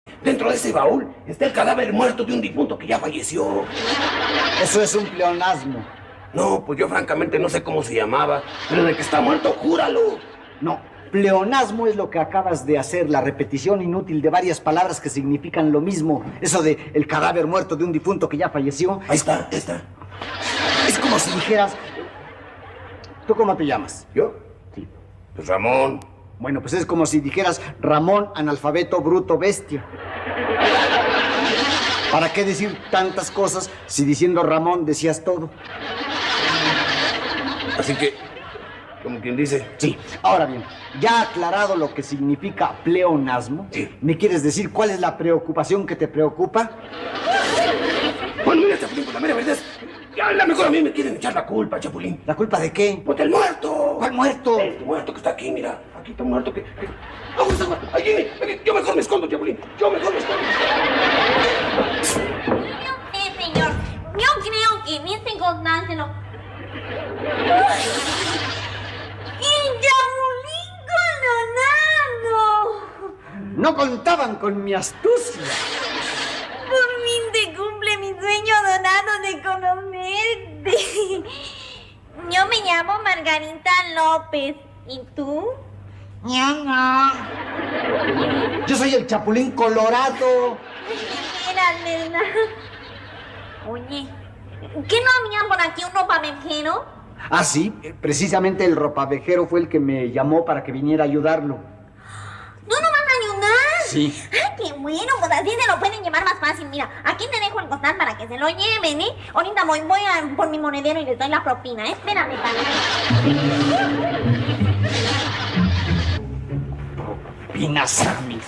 Dentro de ese baúl está el cadáver muerto de un difunto que ya falleció. Eso es un pleonasmo. No, pues yo francamente no sé cómo se llamaba, pero de que está muerto, júralo. No, pleonasmo es lo que acabas de hacer, la repetición inútil de varias palabras que significan lo mismo. Eso de el cadáver muerto de un difunto que ya falleció. Ahí está, ahí está. Es como si dijeras... ¿Tú cómo te llamas? ¿Yo? Sí. Pues Ramón. Bueno, pues es como si dijeras Ramón, analfabeto, bruto, bestia. ¿Para qué decir tantas cosas si diciendo Ramón decías todo? Así que, como quien dice... Sí. Ahora bien, ya aclarado lo que significa pleonasmo, sí. ¿Me quieres decir cuál es la preocupación que te preocupa? Bueno, mira, Chapulín, pues la mera verdad es que a lo mejor a mí me quieren echar la culpa, Chapulín. ¿La culpa de qué? Pues del muerto. ¿Cuál muerto? Este muerto que está aquí, mira. Aquí está un muerto que... ¿Dónde está muerto? Allí, yo mejor me escondo, Chapulín. Yo mejor me escondo. Señor, yo creo que en este constante lo... ¡El Chapulín Colorado! No contaban con mi astucia. Por fin te cumple mi sueño dorado de conocerte. Yo me llamo Margarita López. ¿Y tú? Yo no. Yo soy el Chapulín Colorado. Era verdad. Oye, ¿qué no había por aquí un ropavejero? Ah, sí, precisamente el ropavejero fue el que me llamó para que viniera a ayudarlo. ¿No nos van a ayudar? Sí. ¡Ay, qué bueno! Pues así se lo pueden llevar más fácil. Mira, aquí te dejo el costal para que se lo lleven, ¿eh? Ahorita voy a por mi monedero y les doy la propina, ¿eh? Espérame, Propina, Sammy.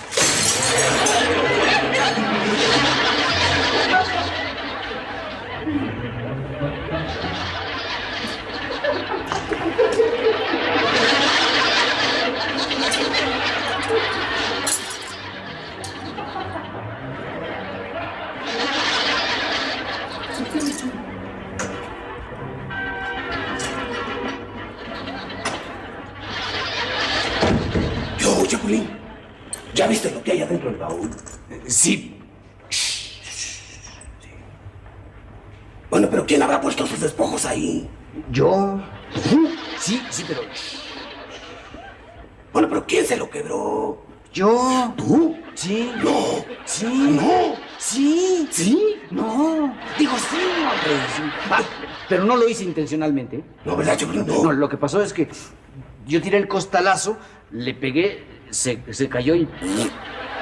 Yo, Chapulín, ¿ya viste lo que hay adentro del baúl? Sí. Bueno, pero ¿quién habrá puesto sus despojos ahí? ¿Yo? Sí, pero... Bueno, pero ¿quién se lo quebró? ¿Yo? ¿Tú? Sí. No. Sí. No. Sí. ¿Sí? No. Digo sí, hombre. Sí. Ah, pero no lo hice intencionalmente, ¿eh? No, ¿verdad, Chapulín? No. No, lo que pasó es que yo tiré el costalazo, le pegué, se cayó y... Ay,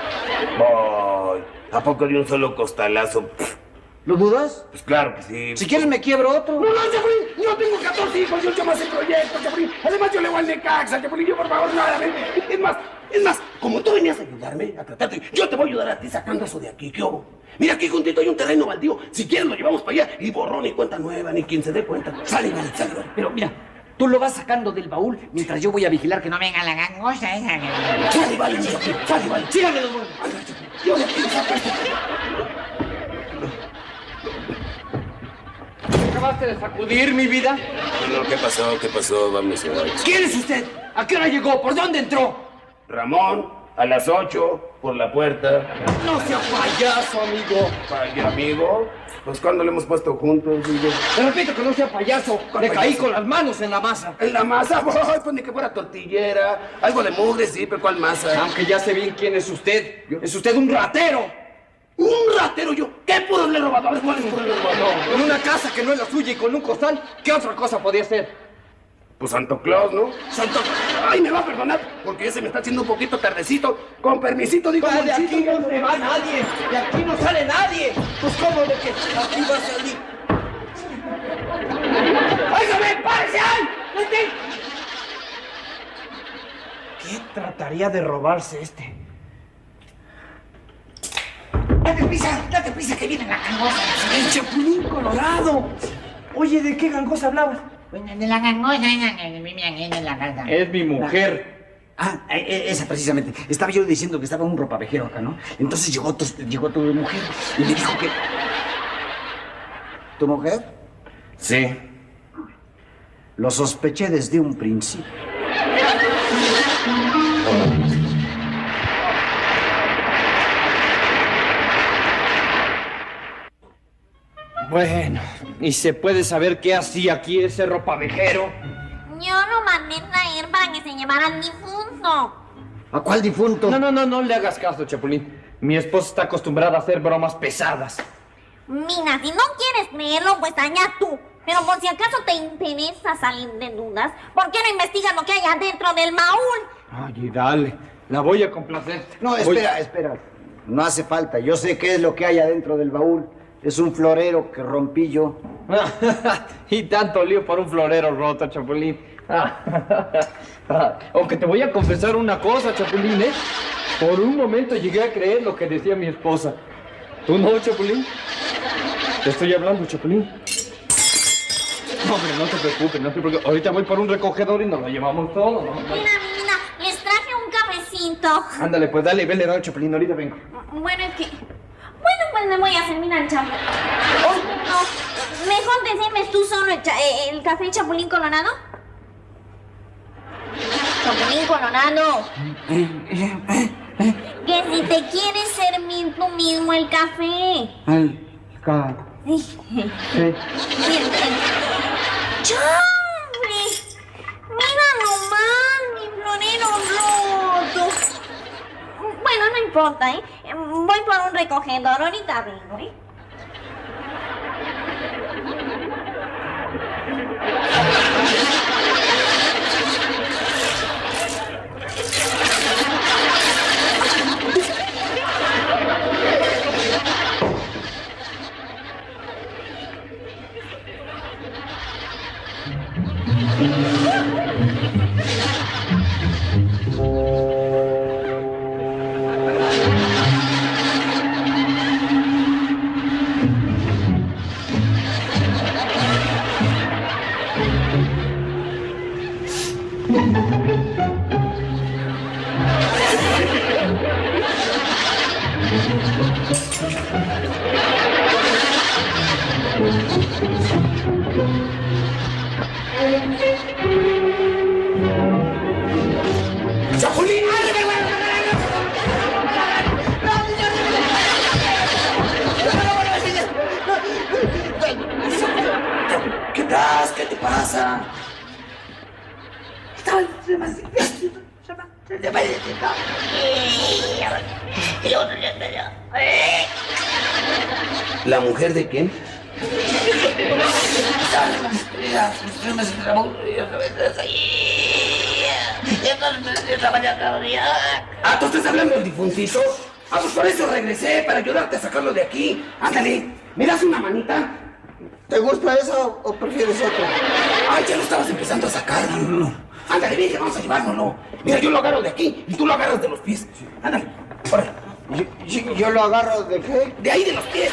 ¿a poco de un solo costalazo? ¿Lo dudas? Pues claro que sí. Si quieres me quiebro otro. No, Chapulín, yo tengo 14 hijos, yo más el proyecto, Chapulín. Además yo le voy al Necaxa, Chapulín, yo por favor, nada, ven. Es más, como tú venías a ayudarme, a tratarte, yo te voy a ayudar a ti sacando eso de aquí, ¿qué hubo? Mira, aquí juntito hay un terreno baldío, si quieres lo llevamos para allá, y borrón y cuenta nueva, ni quien se dé cuenta. Sale, vale. Pero mira, tú lo vas sacando del baúl mientras yo voy a vigilar que no venga la gangosa esa. Sale, vale, Chapulín, sale, vale. Síganme los buenos. Yo le pido sacar esto. ¿Acabaste de sacudir mi vida? Bueno, ¿qué pasó? ¿Qué pasó? Vamos a ver. ¿Quién es usted? ¿A qué hora llegó? ¿Por dónde entró? Ramón, a las 8, por la puerta. No sea payaso, amigo. Vaya, amigo. Pues cuando le hemos puesto juntos, digo. Te repito que no sea payaso. Le caí con las manos en la masa. En la masa, ay, pues ni que fuera tortillera. Algo de mugre, sí, pero ¿cuál masa? Aunque ya sé bien quién es usted. Es usted un ratero. ¿Un ratero yo? ¿Qué pudo haberle robado? A ver, ¿cuál es pudo haberle robado? En una casa que no es la suya y con un costal, ¿qué otra cosa podía ser? Pues Santo Claus, ¿no? Santo... Ay, me va a perdonar, porque ya se me está haciendo un poquito tardecito. Con permisito, digo, De Monchito. aquí no se va nadie. De aquí no sale nadie. Pues cómo de que aquí va a salir. ¡Óigame, párese ahí! ¡Vete! ¿Qué trataría de robarse este? Date prisa que viene la gangosa. ¡El Chapulín Colorado! Oye, ¿de qué gangosa hablabas? Bueno, de la gangosa, de la casa. Es mi mujer. Ah, esa precisamente. Estaba yo diciendo que estaba un ropavejero acá, ¿no? Entonces llegó tu mujer y me dijo que... ¿Tu mujer? Sí. Lo sospeché desde un principio. Bueno, ¿y se puede saber qué hacía aquí ese ropavejero? Yo lo mandé traer para que se llevara al difunto. ¿A cuál difunto? No le hagas caso, Chapulín. Mi esposa está acostumbrada a hacer bromas pesadas. Mira, si no quieres creerlo, pues allá tú. Pero por si acaso te interesa salir de dudas, ¿por qué no investigas lo que hay adentro del baúl? Ay, dale. La voy a complacer. No, espera. No hace falta. Yo sé qué es lo que hay adentro del baúl. Es un florero que rompí yo. Y tanto lío por un florero roto, Chapulín. Aunque te voy a confesar una cosa, Chapulín, ¿eh? Por un momento llegué a creer lo que decía mi esposa. ¿Tú no, Chapulín? Te estoy hablando, Chapulín. No, hombre, no te preocupes. Ahorita voy por un recogedor y nos lo llevamos todo, ¿no? Mira, les traje un cafecito. Ándale, pues dale, vele, dale, Chapulín, ahorita vengo. Bueno, es que... Bueno, pues me voy a servir al chapo. No, mejor te sirves tú solo el café Chapulín Colorado. Chapulín Colorado. Que si te quieres servir tú mismo el café. Sí. ¡Chale! Mira nomás mi florero roto. Bueno, no importa, ¿eh? Voy por un recogedor, ahorita vengo, ¿eh? ¡Chapulín! ¿Qué pasa? ¿Qué te pasa? ¿La mujer de quién? Ah, ¿tú estás hablando del difuntito? Ah, pues por eso regresé, para ayudarte a sacarlo de aquí. Ándale, ¿me das una manita? ¿Te gusta eso o prefieres otra? Ay, ya lo estabas empezando a sacar. No. Ándale, bien, que vamos a llevárnoslo. Mira, yo lo agarro de aquí y tú lo agarras de los pies. Ándale, órale. ¿Yo lo agarro de qué? De ahí de los pies.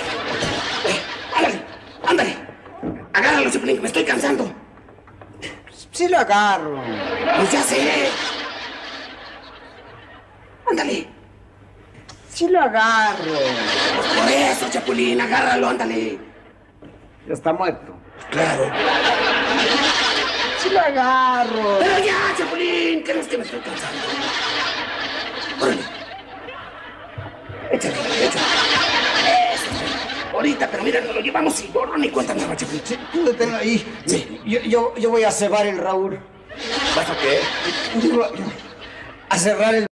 Ándale. Agárralo, Chapulín, que me estoy cansando. Sí lo agarro. Pues ya sé. Ándale. Sí lo agarro. Pues por eso, Chapulín, agárralo, ándale. Ya está muerto. Claro. Sí lo agarro. Pero ya, Chapulín, que no es que me estoy cansando. Órale. Échale. Eso. Ahorita, pero mira, nos lo llevamos y borro ni cuenta nada, Chapulín. Sí, tú deténlo ahí. Sí. Yo voy a cebar el Raúl. ¿Vas a qué? Digo, a cerrar el